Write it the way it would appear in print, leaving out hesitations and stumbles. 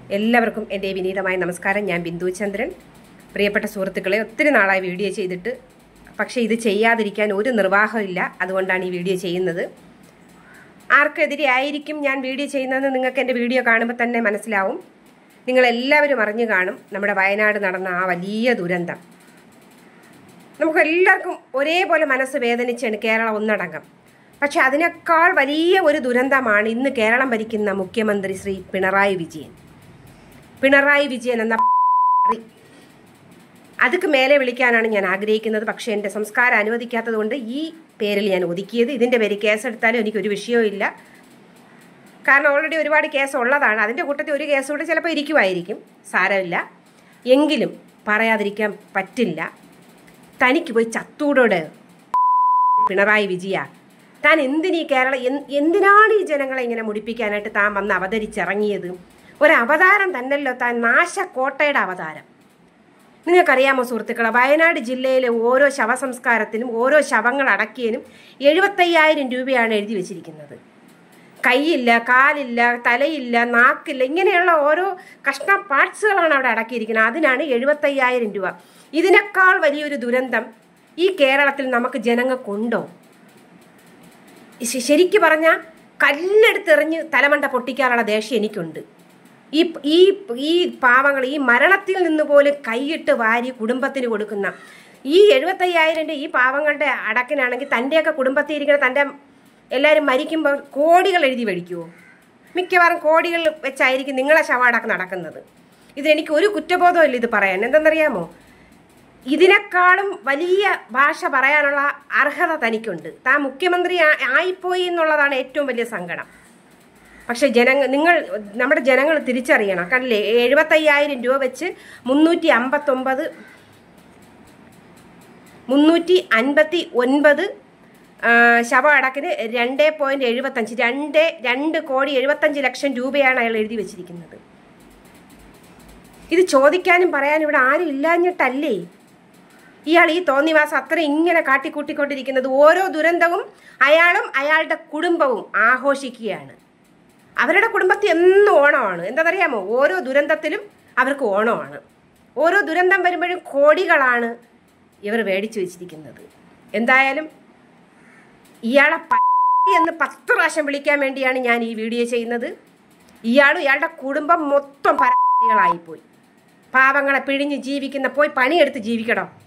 എല്ലാവർക്കും എൻ്റെ വിനീതമായ നമസ്കാരം. ഞാൻ ബിന്ദു ചന്ദ്രൻ. പ്രിയപ്പെട്ട സുഹൃത്തുക്കളെ, ഒത്തിരി നാളായി വീഡിയോ ചെയ്തിട്ട്, പക്ഷേ ഇത് ചെയ്യാതിരിക്കാൻ ഒരു നിർവാഹമില്ല. അതുകൊണ്ടാണ് ഈ വീഡിയോ ചെയ്യുന്നത്. ആർക്കെതിരെ ആയിരിക്കും ഞാൻ വീഡിയോ ചെയ്യുന്നതെന്ന് നിങ്ങൾക്ക് എൻ്റെ വീഡിയോ കാണുമ്പോൾ തന്നെ മനസ്സിലാവും. നിങ്ങളെല്ലാവരും അറിഞ്ഞു കാണും നമ്മുടെ വയനാട് നടന്ന ആ വലിയ ദുരന്തം. നമുക്കെല്ലാവർക്കും ഒരേപോലെ മനസ്സ് വേദനിച്ചാണ് കേരളം ഒന്നടങ്കം. പക്ഷെ അതിനേക്കാൾ വലിയ ഒരു ദുരന്തമാണ് ഇന്ന് കേരളം ഭരിക്കുന്ന മുഖ്യമന്ത്രി ശ്രീ പിണറായി വിജയൻ. പിണറായി വിജയൻ എന്ന അതുക്ക് മേലെ വിളിക്കാനാണ് ഞാൻ ആഗ്രഹിക്കുന്നത്. പക്ഷേ എൻ്റെ സംസ്കാരം അനുവദിക്കാത്തത് കൊണ്ട് ഈ പേരിൽ ഞാൻ ഒതുക്കിയത്. ഇതിൻ്റെ പേര് കേസെടുത്താലും എനിക്കൊരു വിഷയവും ഇല്ല. കാരണം ഓൾറെഡി ഒരുപാട് കേസ് ഉള്ളതാണ്. അതിൻ്റെ കൂട്ടത്തിൽ ഒരു കേസ് കൂടെ ചിലപ്പോൾ ഇരിക്കുമായിരിക്കും, സാരമില്ല. എങ്കിലും പറയാതിരിക്കാൻ പറ്റില്ല. തനിക്ക് പോയി ചത്തൂടോട് പിണറായി വിജയ. താൻ എന്തിനീ എന്തിനാണ് ഈ ജനങ്ങളെ ഇങ്ങനെ മുടിപ്പിക്കാനായിട്ട് താൻ വന്ന് അവതരിച്ചിറങ്ങിയത്? ഒരവതാരം തന്നല്ലോ താൻ, നാശക്കോട്ടയുടെ അവതാരം. നിങ്ങൾക്കറിയാമോ സുഹൃത്തുക്കളെ, വയനാട് ജില്ലയിലെ ഓരോ ശവസംസ്കാരത്തിനും ഓരോ ശവങ്ങൾ അടക്കിയതിനും 75,000 രൂപയാണ് എഴുതി വെച്ചിരിക്കുന്നത്. കൈയില്ല, കാലില്ല, തലയില്ല, നാക്കില്ല, ഇങ്ങനെയുള്ള ഓരോ കഷ്ണ പാർട്സുകളാണ് അവിടെ അടക്കിയിരിക്കുന്നത്. അതിനാണ് 75,000 രൂപ. ഇതിനേക്കാൾ വലിയൊരു ദുരന്തം ഈ കേരളത്തിൽ നമുക്ക് ജനങ്ങൾക്കുണ്ടോ? ശരിക്ക് പറഞ്ഞാൽ കല്ലെടുത്തെറിഞ്ഞ് തലമണ്ട പൊട്ടിക്കാനുള്ള ദേഷ്യം എനിക്കുണ്ട്. ഈ പാവങ്ങൾ ഈ മരണത്തിൽ നിന്ന് പോലും കൈയിട്ട് വാരി കുടുംബത്തിന് കൊടുക്കുന്ന ഈ 75,000 ഈ പാവങ്ങളുടെ അടക്കിനാണെങ്കിൽ തൻ്റെയൊക്കെ കുടുംബത്തിൽ ഇരിക്കുന്ന തൻ്റെ എല്ലാവരും മരിക്കുമ്പോൾ കോടികൾ എഴുതി മേടിക്കുമോ? മിക്കവാറും കോടികൾ വെച്ചായിരിക്കും നിങ്ങളെ ശവടക്കം നടക്കുന്നത്. ഇതിനെനിക്ക് ഒരു കുറ്റബോധവും ഇല്ല ഇത് പറയാൻ. എന്തെന്നറിയാമോ, ഇതിനേക്കാളും വലിയ ഭാഷ പറയാനുള്ള അർഹത തനിക്കുണ്ട്. താൻ മുഖ്യമന്ത്രി ആയിപ്പോയി എന്നുള്ളതാണ് ഏറ്റവും വലിയ സങ്കടം. പക്ഷെ നമ്മുടെ ജനങ്ങൾ തിരിച്ചറിയണം. കണ്ടില്ലേ, 75,000 രൂപ വെച്ച് 359 ശവ അടക്കിന് 2.75 രൂപയാണ് അയാൾ എഴുതി വെച്ചിരിക്കുന്നത്. ഇത് ചോദിക്കാനും പറയാനും ഇവിടെ ആരും ഇല്ലാഞ്ഞിട്ടല്ലേ ഇയാൾ ഈ തോന്നിവാസം അത്ര ഇങ്ങനെ കാട്ടിക്കൂട്ടിക്കൊണ്ടിരിക്കുന്നത്? ഓരോ ദുരന്തവും അയാളും അയാളുടെ കുടുംബവും ആഘോഷിക്കുകയാണ്. അവരുടെ കുടുംബത്തിൽ എന്നും ഓണമാണ്. എന്താണെന്നറിയാമോ, ഓരോ ദുരന്തത്തിലും അവർക്ക് ഓണമാണ്. ഓരോ ദുരന്തം വരുമ്പോഴും കോടികളാണ് ഇവർ മേടിച്ചു വെച്ചിരിക്കുന്നത്. എന്തായാലും ഇയാളെ എന്ന് 10 പ്രാവശ്യം വിളിക്കാൻ വേണ്ടിയാണ് ഞാൻ ഈ വീഡിയോ ചെയ്യുന്നത്. ഇയാളും ഇയാളുടെ കുടുംബം മൊത്തം പരാതികളായിപ്പോയി. പാവങ്ങളെ പിഴിഞ്ഞ് ജീവിക്കുന്ന, പോയി പണിയെടുത്ത് ജീവിക്കണോ?